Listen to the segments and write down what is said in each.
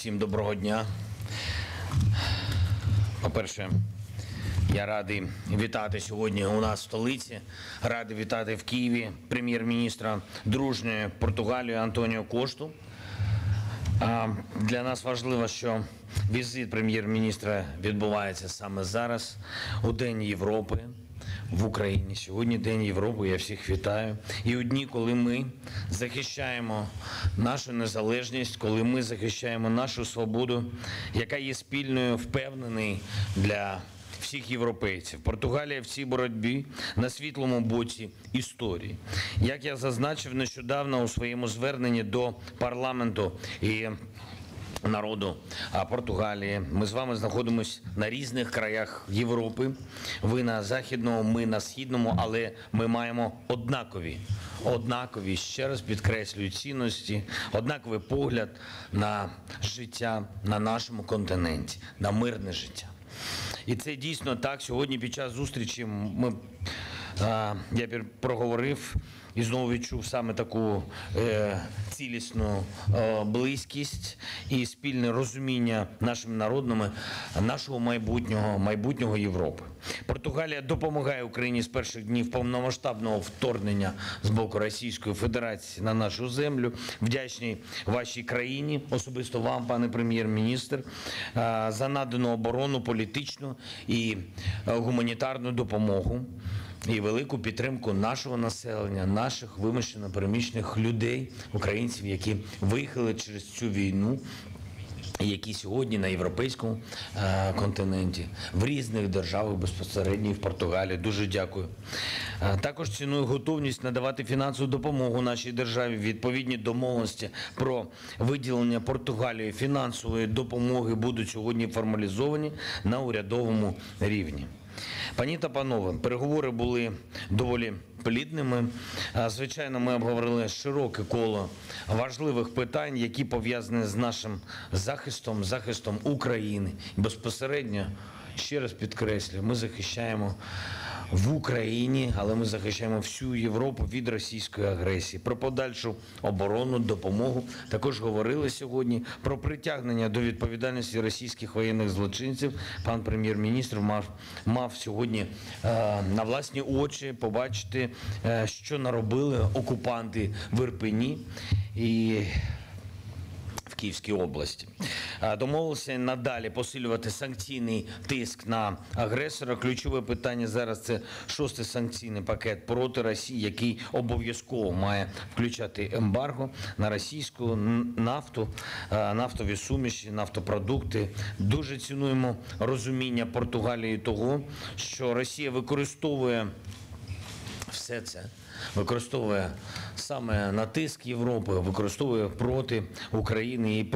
Всім доброго дня. По-перше, я радий вітати сьогодні у нас в столиці, радий вітати в Києві прем'єр-міністра дружньої Португалії Антоніо Кошту. Для нас важливо, що візит прем'єр-міністра відбувається саме зараз, у День Європи в Україні. Сьогодні День Європи, я всіх вітаю. І у дні, коли ми захищаємо нашу незалежність, коли ми захищаємо нашу свободу, яка є спільною, впевнений для всіх європейців. Португалія в цій боротьбі на світлому боці історії. Як я зазначив нещодавно у своєму зверненні до парламенту і народу Португалії, ми з вами знаходимося на різних краях Європи. Ви на західному, ми на східному, але ми маємо однакові, ще раз підкреслюю, цінності, однаковий погляд на життя на нашому континенті, на мирне життя. І це дійсно так. Сьогодні під час зустрічі я проговорив і знову відчув саме таку цілісну близькість і спільне розуміння нашими народами, нашого майбутнього Європи. Португалія допомагає Україні з перших днів повномасштабного вторгнення з боку Російської Федерації на нашу землю. Вдячний вашій країні, особисто вам, пане прем'єр-міністр, за надану оборону, політичну і гуманітарну допомогу і велику підтримку нашого населення, наших вимушено переміщених людей, українців, які виїхали через цю війну, які сьогодні на європейському континенті, в різних державах, безпосередньо і в Португалії. Дуже дякую. Також ціную готовність надавати фінансову допомогу нашій державі. Відповідні домовленості про виділення Португалії фінансової допомоги будуть сьогодні формалізовані на урядовому рівні. Пані та панове, переговори були доволі плідними. Звичайно, ми обговорили широке коло важливих питань, які пов'язані з нашим захистом України. Безпосередньо, ще раз підкреслюю, ми захищаємо в Україні, але ми захищаємо всю Європу від російської агресії. Про подальшу оборонну допомогу також говорили сьогодні. Про притягнення до відповідальності російських воєнних злочинців. Пан прем'єр-міністр мав сьогодні на власні очі побачити, що наробили окупанти в Ірпені і в Київській області. Домовилися надалі посилювати санкційний тиск на агресора. Ключове питання зараз – це 6-й санкційний пакет проти Росії, який обов'язково має включати ембарго на російську нафту, нафтові суміші, нафтопродукти. Дуже цінуємо розуміння Португалії того, що Росія використовує все це, використовує саме натиск Європи, використовує проти України і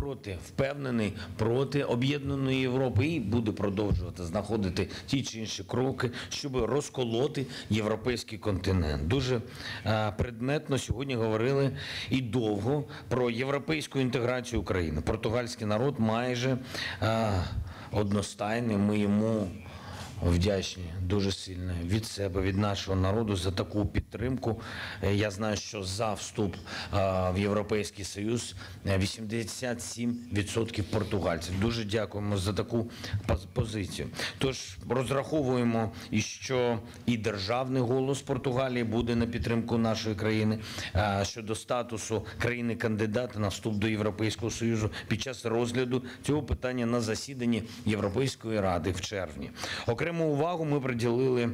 проти об'єднаної Європи і буде продовжувати знаходити ті чи інші кроки, щоб розколоти європейський континент. Дуже предметно сьогодні говорили і довго про європейську інтеграцію України. Португальський народ майже одностайний, ми йому вдячні дуже сильно від себе, від нашого народу за таку підтримку. Я знаю, що за вступ в Європейський Союз 87% португальців. Дуже дякуємо за таку позицію. Тож розраховуємо, що і державний голос Португалії буде на підтримку нашої країни щодо статусу країни-кандидата на вступ до Європейського Союзу під час розгляду цього питання на засіданні Європейської Ради в червні. Окрему увагу ми приділили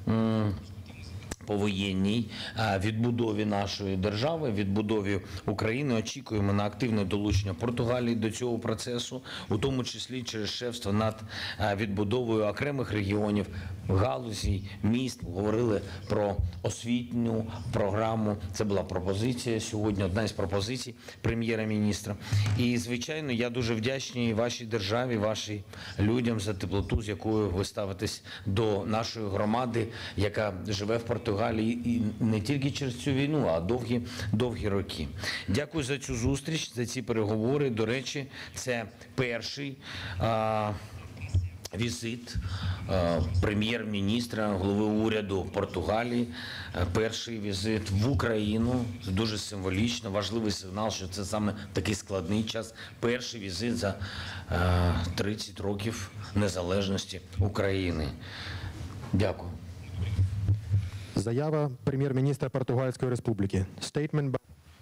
повоєнній відбудові нашої держави, відбудові України. Очікуємо на активне долучення Португалії до цього процесу, у тому числі через шефство над відбудовою окремих регіонів, галузей, міст. Говорили про освітню програму. Це була пропозиція сьогодні, одна із пропозицій прем'єра-міністра. І, звичайно, я дуже вдячний вашій державі, вашим людям за теплоту, з якою ви ставитесь до нашої громади, яка живе в Португалії, і не тільки через цю війну, а довгі роки. Дякую за цю зустріч, за ці переговори. До речі, це перший візит прем'єр-міністра, голови уряду Португалії, перший візит в Україну. Це дуже символічно, важливий сигнал, що це саме такий складний час. Перший візит за 30 років незалежності України. Дякую. Заява прем'єр-міністра Португальської Республіки. Statement.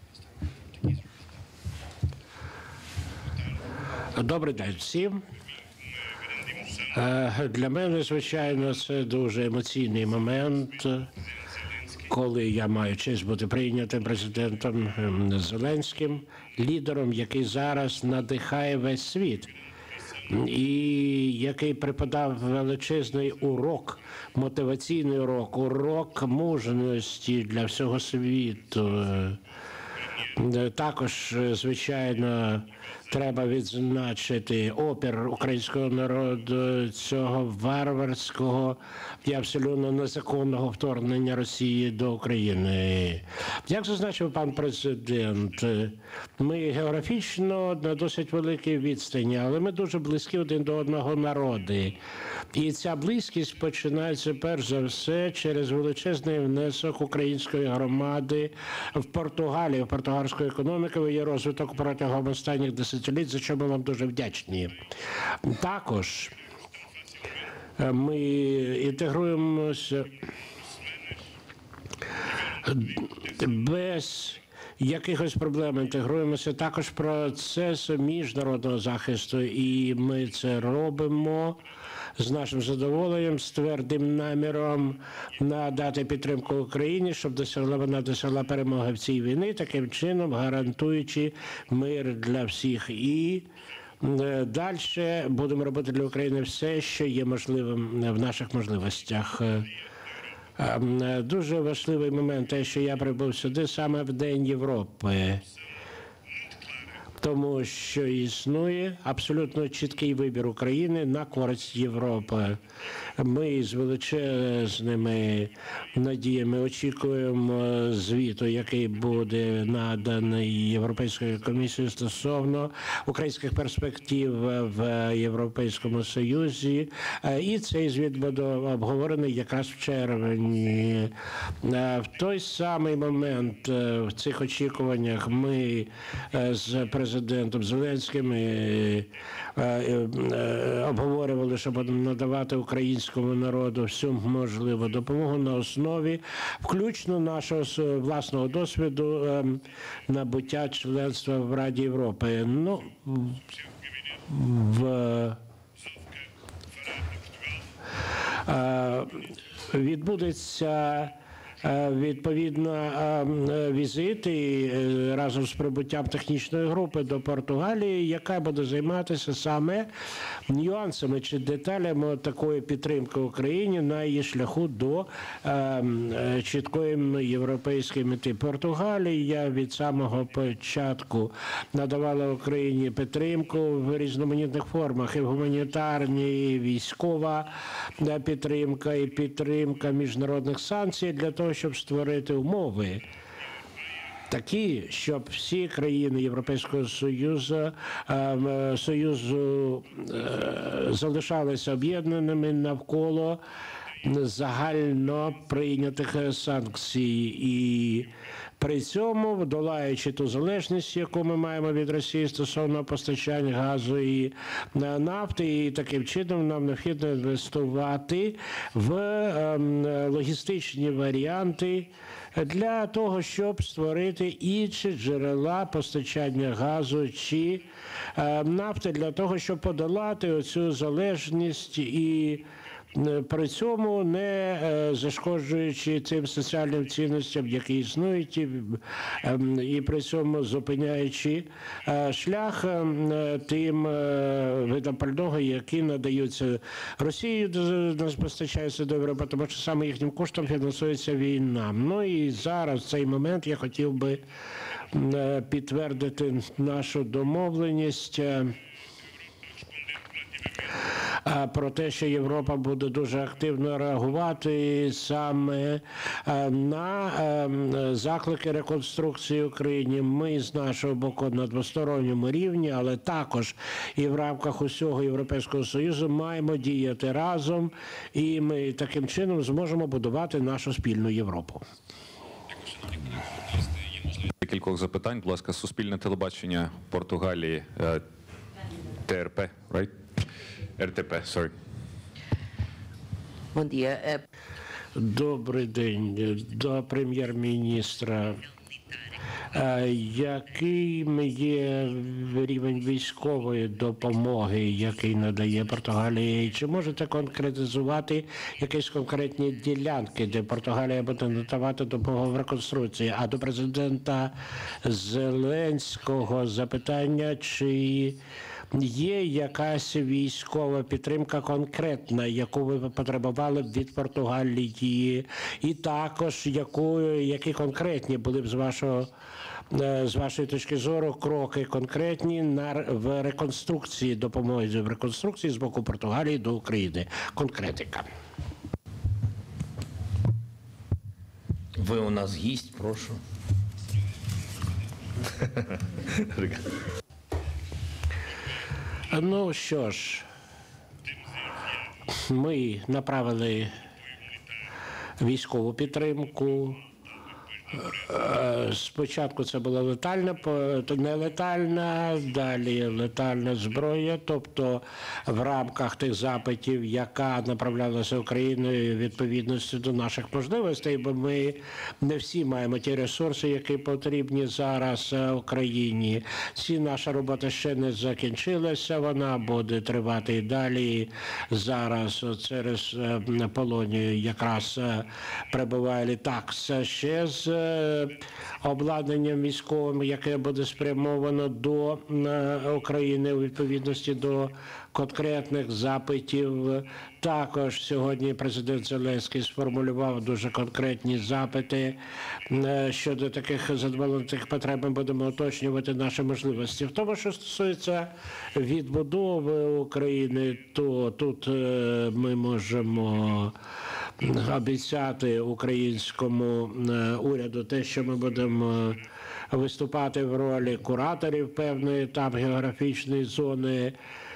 Добрий день всім. Для мене, звичайно, це дуже емоційний момент, коли я маю честь бути прийнятим президентом Зеленським, лідером, який зараз надихає весь світ і який преподав величезний урок, мотиваційний урок мужності для всього світу. Також, звичайно, треба відзначити опір українського народу цього варварського і абсолютно незаконного вторгнення Росії до України. Як зазначив пан президент, ми географічно на досить великій відстані, але ми дуже близькі один до одного народи. І ця близькість починається перш за все через величезний внесок української громади в Португалію, в португальську економіку і її розвиток протягом останніх десятиліть, за що ми вам дуже вдячні. Також ми інтегруємося без якихось проблем, інтегруємося також в процес міжнародного захисту, і ми це робимо з нашим задоволенням, з твердим наміром надати підтримку Україні, щоб вона досягла перемоги в цій війні, таким чином гарантуючи мир для всіх. І далі будемо робити для України все, що є можливим в наших можливостях. Дуже важливий момент, те, що я прибув сюди саме в День Європи. Тому що існує абсолютно чіткий вибір України на користь Європи. Ми з величезними надіями очікуємо звіту, який буде наданий Європейською комісією стосовно українських перспектив в Європейському Союзі. І цей звіт буде обговорений якраз в червні. В той самий момент в цих очікуваннях ми з президентом Зеленським обговорювали, щоб надавати українському народу всю можливу допомогу на основі, включно нашого власного досвіду набуття членства в Раді Європи. Ну, відбудеться відповідно візит разом з прибуттям технічної групи до Португалії, яка буде займатися саме нюансами чи деталями такої підтримки Україні на її шляху до чіткої європейської мети. Португалія від самого початку надавала Україні підтримку в різноманітних формах, і гуманітарні, і військова підтримка, і підтримка міжнародних санкцій для того, щоб створити умови такі, щоб всі країни Європейського Союзу залишалися об'єднаними навколо загально прийнятих санкцій. І при цьому, долаючи ту залежність, яку ми маємо від Росії стосовно постачання газу і нафти, і таким чином нам необхідно інвестувати в логістичні варіанти для того, щоб створити інші джерела постачання газу чи нафти, для того, щоб подолати оцю залежність і при цьому не зашкоджуючи цим соціальним цінностям, які існують, і при цьому зупиняючи шлях тим видам пального, які надаються Росії, нас постачаються до Європи, тому що саме їхнім коштом фінансується війна. Ну і зараз в цей момент я хотів би підтвердити нашу домовленість про те, що Європа буде дуже активно реагувати саме на заклики реконструкції України. Ми з нашого боку на двосторонньому рівні, але також і в рамках усього Європейського Союзу маємо діяти разом, і ми таким чином зможемо будувати нашу спільну Європу. Кількох запитань, будь ласка, суспільне телебачення Португалії, ТРП, right? РТП, sorry. Bom dia. Добрий день до прем'єр-міністра. Яким є рівень військової допомоги, який надає Португалія? І чи можете конкретизувати якісь конкретні ділянки, де Португалія буде надавати допомогу в реконструкції? А до президента Зеленського запитання, чи є якась військова підтримка конкретна, яку ви потребували б від Португалії, і також які конкретні були б з вашої точки зору кроки конкретні в реконструкції, допомозі в реконструкції з боку Португалії до України? Конкретика. Ви у нас гість, прошу. Ну що ж, ми направили військову підтримку. Спочатку це була летальна, нелетальна, далі летальна зброя, тобто в рамках тих запитів, яка направлялася Україною відповідності до наших можливостей, бо ми не всі маємо ті ресурси, які потрібні зараз Україні. Наша робота ще не закінчилася, вона буде тривати і далі. Зараз через Полонію якраз прибуває літак ще з обладнанням військовим, яке буде спрямовано до України у відповідності до конкретних запитів. Також сьогодні президент Зеленський сформулював дуже конкретні запити щодо таких задоволених потреб. Ми будемо уточнювати наші можливості. В тому, що стосується відбудови України, то тут ми можемо обіцяти українському уряду те, що ми будемо виступати в ролі кураторів певної там географічної зони.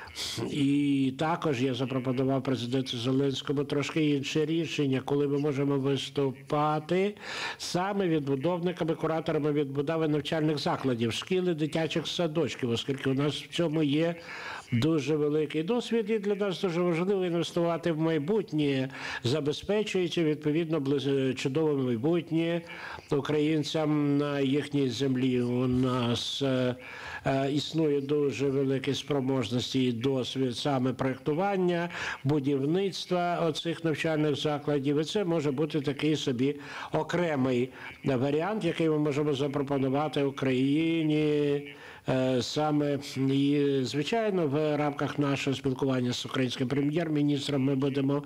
І також я запропонував президенту Зеленському трошки інше рішення, коли ми можемо виступати саме відбудовниками, кураторами відбудови навчальних закладів, шкіл і дитячих садочків, оскільки у нас в цьому є дуже великий досвід, і для нас дуже важливо інвестувати в майбутнє, забезпечуючи відповідно чудове майбутнє українцям на їхній землі. У нас існує дуже великі спроможності і досвід саме проєктування, будівництва оцих навчальних закладів. І це може бути такий собі окремий варіант, який ми можемо запропонувати Україні. Саме і, звичайно, в рамках нашого спілкування з українським прем'єр-міністром ми будемо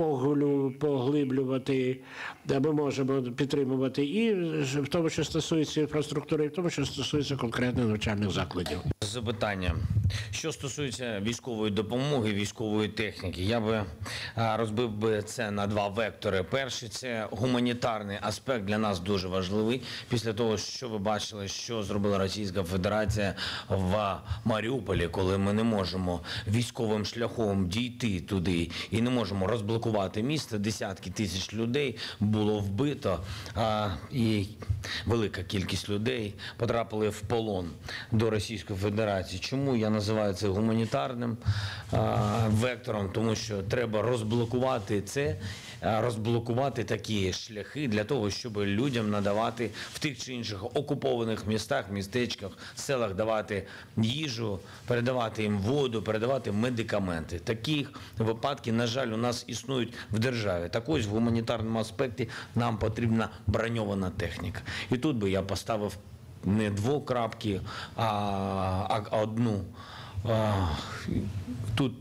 поглиблювати, ми можемо підтримувати і в тому, що стосується інфраструктури, і в тому, що стосується конкретних навчальних закладів. Запитання. Що стосується військової допомоги, військової техніки, я би розбив би це на два вектори. Перший – це гуманітарний аспект, для нас дуже важливий. Після того, що ви бачили, що зробила Російська Федерація в Маріуполі, коли ми не можемо військовим шляхом дійти туди і не можемо розблокувати місто, десятки тисяч людей було вбито, і велика кількість людей потрапили в полон до Російської Федерації. Чому я називаю це гуманітарним вектором? Тому що треба розблокувати це, розблокувати такі шляхи для того, щоб людям надавати в тих чи інших окупованих містах, містечках, селах давати їжу, передавати їм воду, передавати медикаменти. Таких випадків, на жаль, у нас існують в державі. Так ось в гуманітарному аспекті нам потрібна броньована техніка. І тут би я поставив не двокрапки, а одну. Тут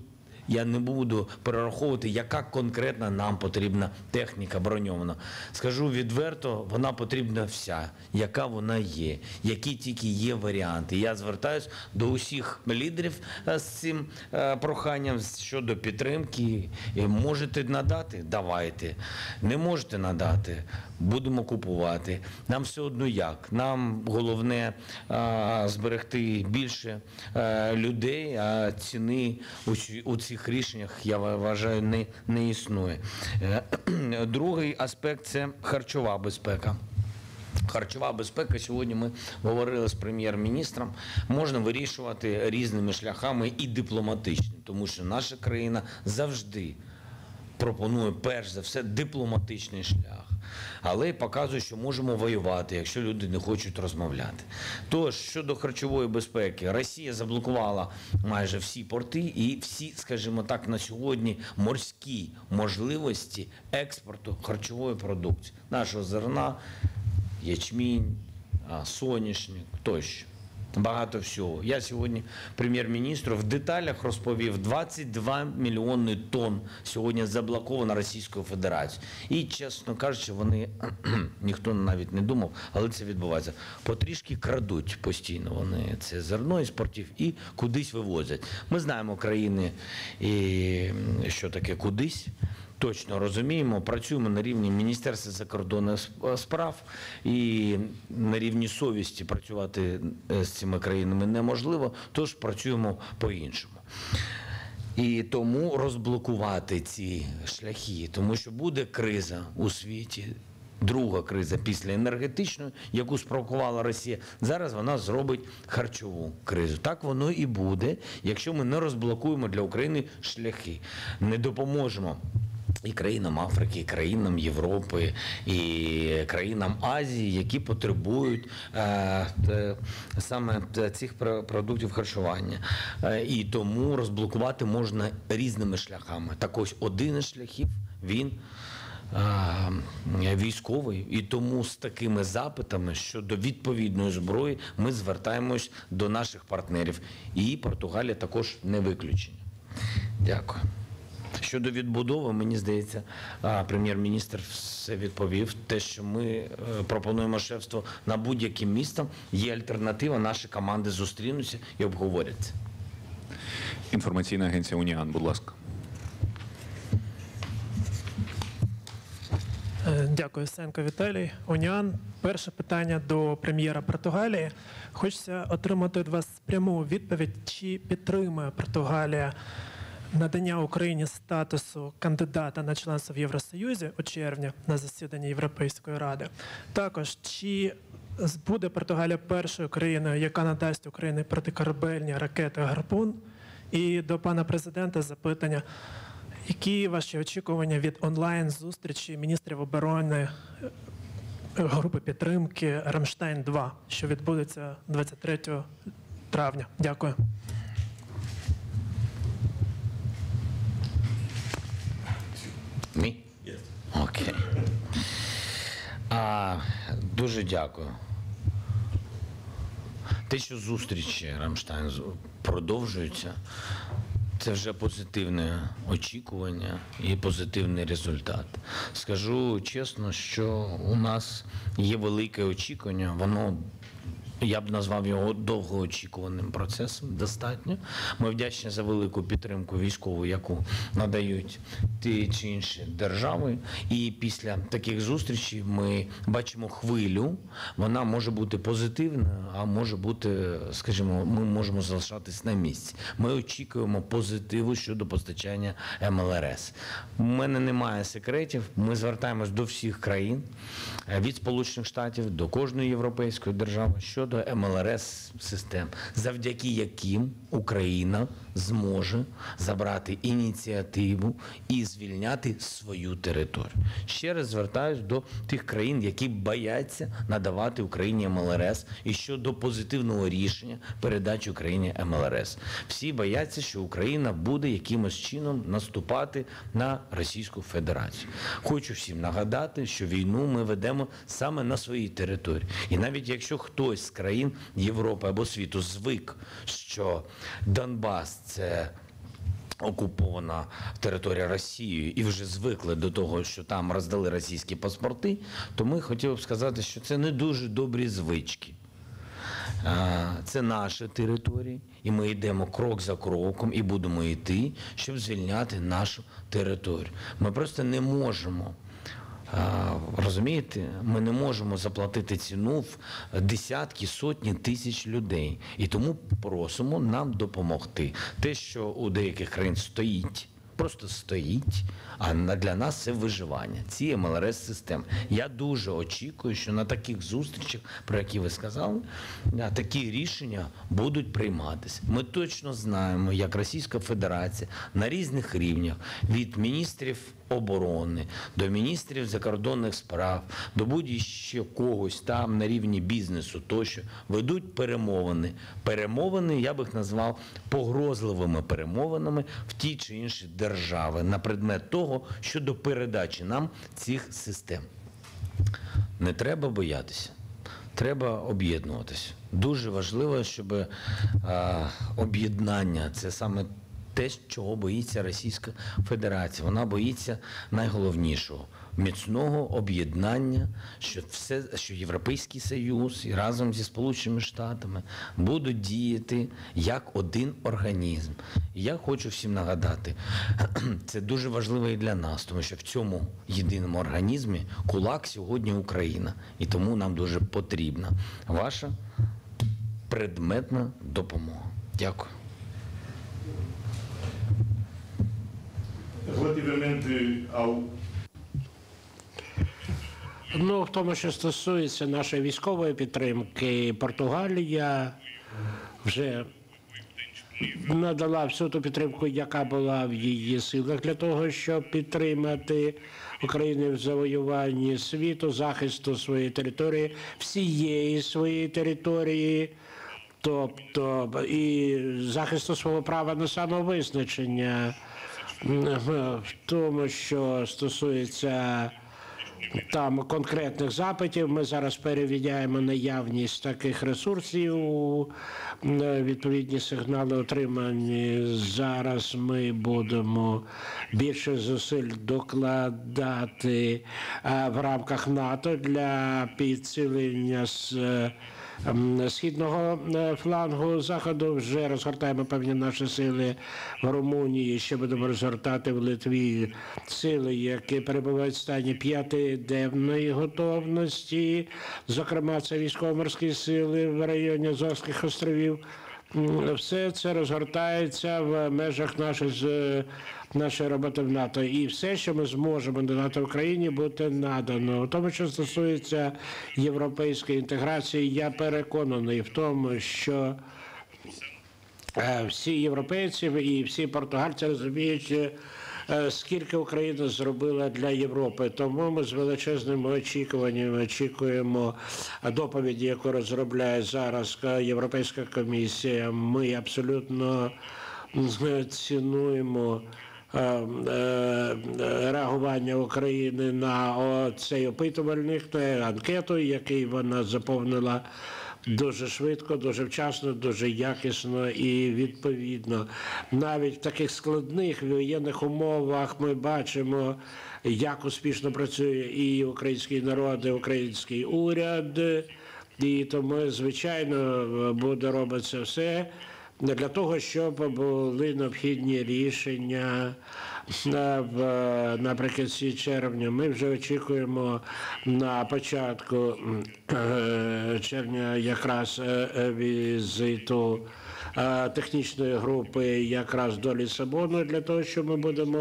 Я не буду перераховувати, яка конкретна нам потрібна техніка броньована. Скажу відверто, вона потрібна вся, яка вона є, які тільки є варіанти. Я звертаюся до усіх лідерів з цим проханням щодо підтримки. Можете надати? Давайте. Не можете надати? Будемо купувати. Нам все одно як. Нам головне зберегти більше людей, а ціни у цих рішеннях, я вважаю, не існує. Другий аспект – це харчова безпека. Харчова безпека, сьогодні ми говорили з прем'єр-міністром, можна вирішувати різними шляхами і дипломатично, тому що наша країна завжди пропонує, перш за все, дипломатичний шлях. Але й показує, що можемо воювати, якщо люди не хочуть розмовляти. Тож, щодо харчової безпеки, Росія заблокувала майже всі порти і всі, скажімо так, на сьогодні морські можливості експорту харчової продукції. Нашого зерна, ячмінь, соняшник тощо. Багато всього. Я сьогодні прем'єр-міністру в деталях розповів, 22 мільйони тонн сьогодні заблоковано Російською Федерацією. І, чесно кажучи, вони, ніхто навіть не думав, але це відбувається. Потрішки крадуть постійно вони це зерно із портів і кудись вивозять. Ми знаємо країни, що таке кудись. Точно розуміємо, працюємо на рівні Міністерства закордонних справ і на рівні совісті працювати з цими країнами неможливо, тож працюємо по-іншому. І тому розблокувати ці шляхи, тому що буде криза у світі, друга криза після енергетичної, яку спровокувала Росія. Зараз вона зробить харчову кризу. Так воно і буде, якщо ми не розблокуємо для України шляхи, не допоможемо і країнам Африки, і країнам Європи, і країнам Азії, які потребують саме цих продуктів харчування. І тому розблокувати можна різними шляхами. Так ось один із шляхів, він військовий, і тому з такими запитами щодо відповідної зброї ми звертаємось до наших партнерів. І Португалія також не виключення. Дякую. Щодо відбудови, мені здається, прем'єр-міністр все відповів. Те, що ми пропонуємо шефство на будь-яким містом, є альтернатива, наші команди зустрінуться і обговорять це. Інформаційна агенція «Уніан», будь ласка. Дякую, Сенко Віталій. Уніан. Перше питання до прем'єра Португалії. Хочеться отримати від вас пряму відповідь, чи підтримує Португалія надання Україні статусу кандидата на членство в Євросоюзі у червні на засіданні Європейської ради. Також, чи буде Португалія першою країною, яка надасть Україні протикорабельні ракети «Гарпун»? І до пана президента запитання, які ваші очікування від онлайн-зустрічі міністрів оборони групи підтримки «Рамштайн-2», що відбудеться 23 травня? Дякую. Мі? Окей. Дуже дякую. Те, що зустрічі Рамштайн продовжуються, це вже позитивне очікування і позитивний результат. Скажу чесно, що у нас є велике очікування, воно, я б назвав його довгоочікуваним процесом, достатньо. Ми вдячні за велику підтримку військову, яку надають ті чи інші держави. І після таких зустрічей ми бачимо хвилю. Вона може бути позитивною, а може бути, скажімо, ми можемо залишатись на місці. Ми очікуємо позитиву щодо постачання МЛРС. У мене немає секретів. Ми звертаємось до всіх країн, від Сполучених Штатів до кожної європейської держави, щодо МЛРС-систем, завдяки яким Україна зможе забрати ініціативу і звільняти свою територію. Ще раз звертаюсь до тих країн, які бояться надавати Україні МЛРС, і щодо позитивного рішення передачі Україні МЛРС. Всі бояться, що Україна буде якимось чином наступати на Російську Федерацію. Хочу всім нагадати, що війну ми ведемо саме на своїй території. І навіть якщо хтось з країн Європи або світу звик, що Донбас – це окупована територія Росією і вже звикли до того, що там роздали російські паспорти, то ми хотіли б сказати, що це не дуже добрі звички. Це наші території, і ми йдемо крок за кроком і будемо йти, щоб звільняти нашу територію. Ми просто не можемо, розумієте, ми не можемо заплатити ціну в десятки, сотні тисяч людей. І тому просимо нам допомогти. Те, що у деяких країн стоїть, просто стоїть, а для нас це виживання, ці МЛРС-системи. Я дуже очікую, що на таких зустрічах, про які ви сказали, такі рішення будуть прийматися. Ми точно знаємо, як Російська Федерація на різних рівнях, від міністрів оборони, до міністрів закордонних справ, до будь-ще когось там на рівні бізнесу тощо, ведуть перемовини. Перемовини, я б їх назвав погрозливими перемовинами в ті чи інші держави на предмет того, щодо передачі нам цих систем. Не треба боятися, треба об'єднуватися. Дуже важливо, щоб об'єднання – це саме те, чого боїться Російська Федерація. Вона боїться найголовнішого – міцного об'єднання, що Європейський Союз і разом зі Сполученими Штатами будуть діяти як один організм. І я хочу всім нагадати, це дуже важливо і для нас, тому що в цьому єдиному організмі кулак сьогодні Україна. І тому нам дуже потрібна ваша предметна допомога. Дякую. Relativamente ao Ну, в тому, що стосується нашої військової підтримки, Португалія вже надала всю ту підтримку, яка була в її силах для того, щоб підтримати Україну в завоюванні світу, захисту своєї території, всієї своєї території, тобто і захисту свого права на самовизначення. В тому, що стосується там конкретних запитів, ми зараз перевіряємо наявність таких ресурсів, відповідні сигнали отримані. Зараз ми будемо більше зусиль докладати в рамках НАТО для підсилення східного флангу Заходу. Вже розгортаємо певні наші сили в Румунії, ще будемо розгортати в Литві сили, які перебувають в стані 5-денної готовності. Зокрема, це військово-морські сили в районі Азорських островів. Все це розгортається в межах нашої роботи в НАТО. І все, що ми зможемо додати Україні, буде надано. У тому, що стосується європейської інтеграції, я переконаний в тому, що всі європейці і всі португальці розуміють, скільки Україна зробила для Європи. Тому ми з величезними очікуваннями очікуємо доповіді, яку розробляє зараз Європейська комісія. Ми абсолютно цінуємо реагування України на цей опитувальник, анкету, який вона заповнила дуже швидко, дуже вчасно, дуже якісно і відповідно. Навіть в таких складних воєнних умовах ми бачимо, як успішно працює і український народ, і український уряд. І тому, звичайно, буде робитися все для того, щоб були необхідні рішення наприкінці червня. Ми вже очікуємо на початку червня якраз візиту технічної групи якраз до Лісабону, для того, що ми будемо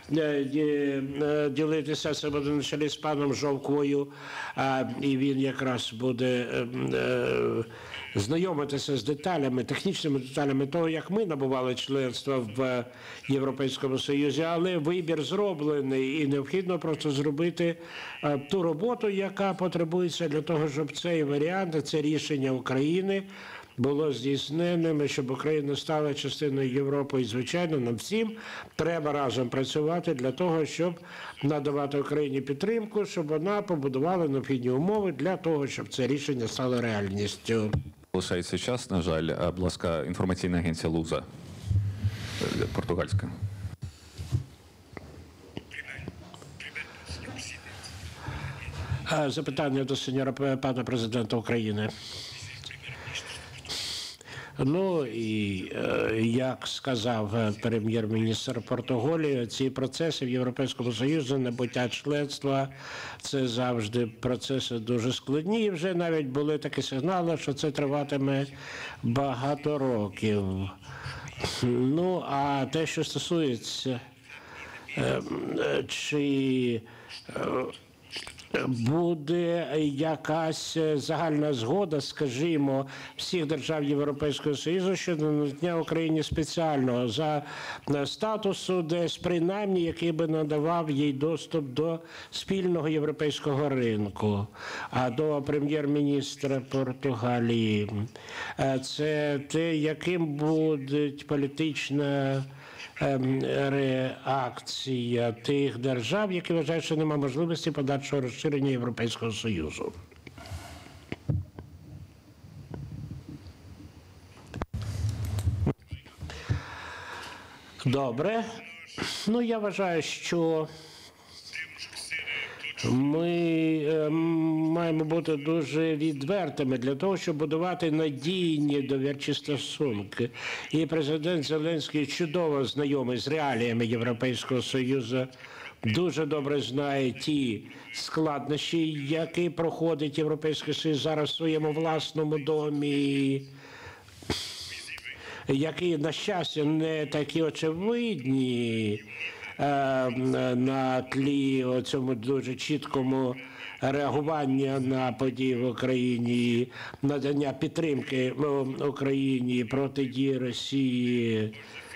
ділитися, це буде на чолі з паном Жовквою, і він якраз буде знайомитися з деталями, технічними деталями того, як ми набували членство в Європейському Союзі, але вибір зроблений і необхідно просто зробити ту роботу, яка потребується для того, щоб цей варіант, це рішення України було здійсненим, щоб Україна стала частиною Європи. І, звичайно, нам всім треба разом працювати для того, щоб надавати Україні підтримку, щоб вона побудувала необхідні умови для того, щоб це рішення стало реальністю. Лишається час, на жаль. Будь ласка, інформаційна агенція «Луза». Португальська. Запитання до сеньора пана президента України. Ну і як сказав прем'єр-міністр Португалії, ці процеси в Європейському Союзі, набуття членства, це завжди процеси дуже складні. І вже навіть були такі сигнали, що це триватиме багато років. Ну, а те, що стосується, чи буде якась загальна згода, скажімо, всіх держав Європейського Союзу щодо надання Україні спеціального за статусу, десь принаймні, який би надавав їй доступ до спільного європейського ринку. А до прем'єр-міністра Португалії це те, яким буде політична реакція тих держав, які вважають, що немає можливості подальшого розширення Європейського Союзу. Добре. Ну, я вважаю, що ми маємо бути дуже відвертими для того, щоб будувати надійні довірчі стосунки. І президент Зеленський чудово знайомий з реаліями Європейського Союзу, дуже добре знає ті складнощі, які проходить Європейський Союз зараз в своєму власному домі, які, на щастя, не такі очевидні, на тлі цьому дуже чіткому реагування на події в Україні, надання підтримки Україні, протидії Росії.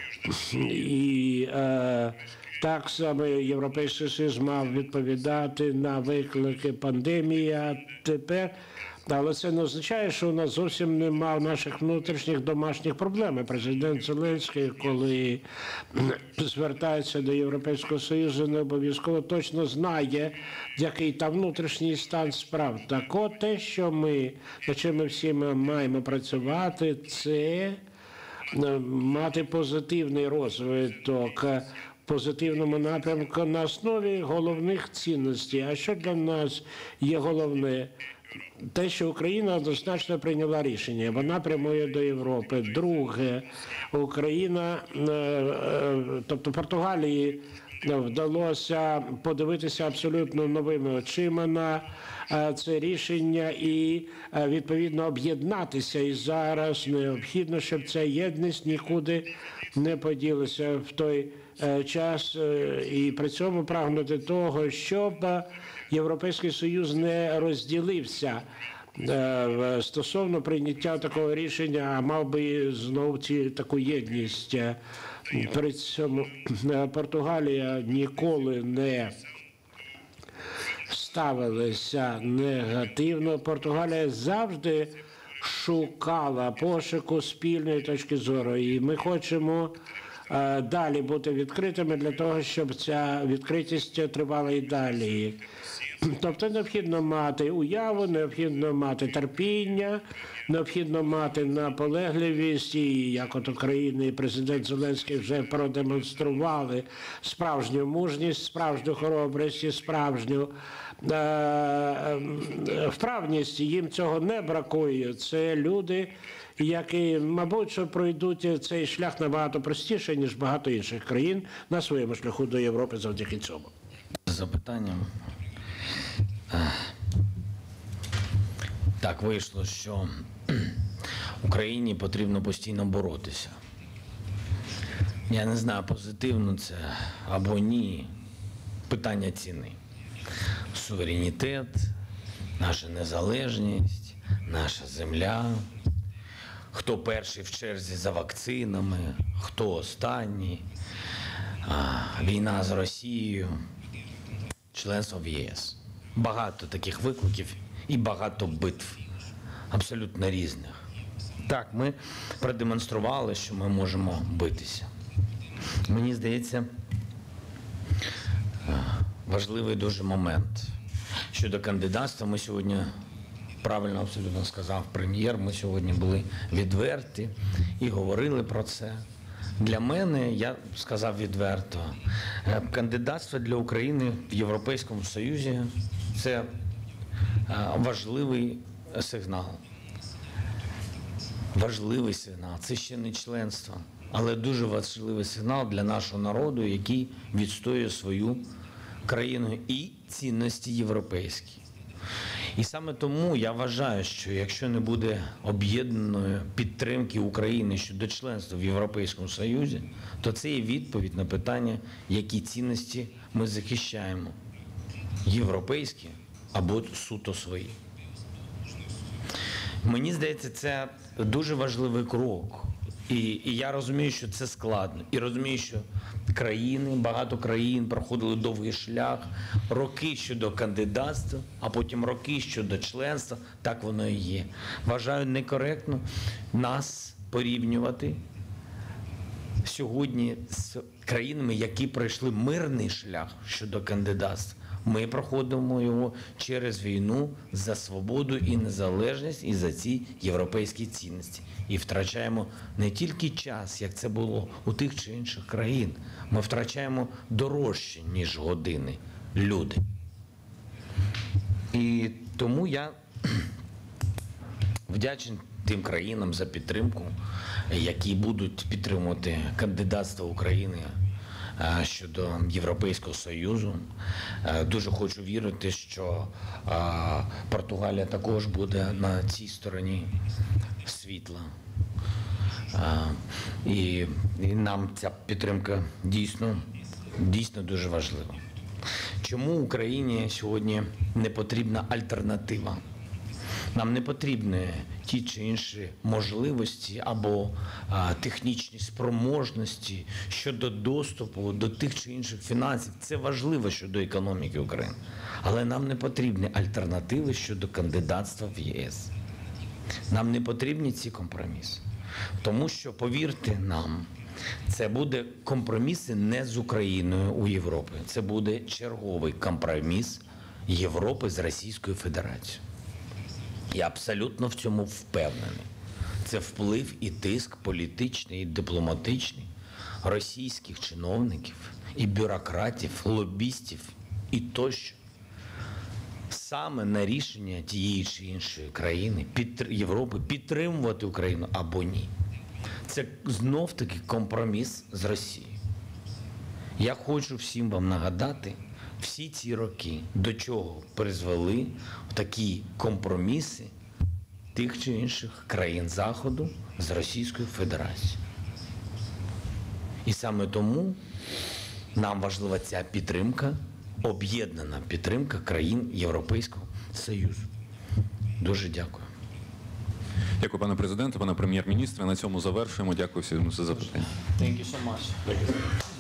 І так само Європейський Союз мав відповідати на виклики пандемії, а тепер. Але це не означає, що у нас зовсім немає наших внутрішніх домашніх проблем. Президент Зеленський, коли звертається до Європейського Союзу, не обов'язково точно знає, який там внутрішній стан справ. Так от те, що над чим ми всі маємо працювати, це мати позитивний розвиток, позитивному напрямку на основі головних цінностей. А що для нас є головне? Те, що Україна однозначно прийняла рішення, вона прямує до Європи. Друге, Україна, тобто Португалії, вдалося подивитися абсолютно новими очима на це рішення і, відповідно, об'єднатися. І зараз необхідно, щоб ця єдність нікуди не поділася в той час. І при цьому прагнути того, щоб Європейський Союз не розділився стосовно прийняття такого рішення, а мав би знову таку єдність. При цьому Португалія ніколи не ставилася негативно. Португалія завжди шукала пошуку спільної точки зору. І ми хочемо далі бути відкритими для того, щоб ця відкритість тривала і далі. Тобто необхідно мати уяву, необхідно мати терпіння, необхідно мати наполегливість, і як от Україна і президент Зеленський вже продемонстрували справжню мужність, справжню хоробрість і справжню вправність. Їм цього не бракує. Це люди, які, мабуть, що пройдуть цей шлях набагато простіше, ніж багато інших країн на своєму шляху до Європи завдяки цьому. Запитанням. Так вийшло, що Україні потрібно постійно боротися. Я не знаю, позитивно це або ні. Питання ціни. Суверенітет, наша незалежність, наша земля. Хто перший в черзі за вакцинами, хто останній. Війна з Росією, членство в ЄС. Багато таких викликів і багато битв, абсолютно різних. Так, ми продемонстрували, що ми можемо битися. Мені здається, важливий дуже момент. Щодо кандидатства, ми сьогодні, правильно абсолютно сказав прем'єр, ми сьогодні були відверті і говорили про це. Для мене, я сказав відверто, кандидатство для України в Європейському Союзі – це важливий сигнал. Важливий сигнал. Це ще не членство, але дуже важливий сигнал для нашого народу, який відстоює свою країну і цінності європейські. І саме тому я вважаю, що якщо не буде об'єднаної підтримки України щодо членства в Європейському Союзі, то це є відповідь на питання, які цінності ми захищаємо – європейські або суто свої. Мені здається, це дуже важливий крок. І я розумію, що це складно. І розумію, що багато країн проходили довгий шлях, роки щодо кандидатства, а потім роки щодо членства. Так воно і є. Вважаю некоректно нас порівнювати сьогодні з країнами, які пройшли мирний шлях щодо кандидатства. Ми проходимо його через війну за свободу і незалежність і за ці європейські цінності. І втрачаємо не тільки час, як це було у тих чи інших країн. Ми втрачаємо дорожче, ніж години, люди. І тому я вдячний тим країнам за підтримку, які будуть підтримувати кандидатство України щодо Європейського Союзу. Дуже хочу вірити, що Португалія також буде на цій стороні світла. І нам ця підтримка дійсно дуже важлива. Чому Україні сьогодні не потрібна альтернатива? Нам не потрібні ті чи інші можливості або технічні спроможності щодо доступу до тих чи інших фінансів. Це важливо щодо економіки України. Але нам не потрібні альтернативи щодо кандидатства в ЄС. Нам не потрібні ці компроміси. Тому що, повірте нам, це буде компроміси не з Україною у Європі. Це буде черговий компроміс Європи з Російською Федерацією. Я абсолютно в цьому впевнений. Це вплив і тиск політичний і дипломатичний російських чиновників і бюрократів, лобістів і тощо. Саме на рішення тієї чи іншої країни, Європи, підтримувати Україну або ні. Це знов-таки компроміс з Росією. Я хочу всім вам нагадати, всі ці роки до чого призвели такі компроміси тих чи інших країн Заходу з Російською Федерацією. І саме тому нам важлива ця підтримка, об'єднана підтримка країн Європейського Союзу. Дуже дякую. Дякую, пане президенте, пане прем'єр-міністре. На цьому завершуємо. Дякую всім за запитання. Thank you so much.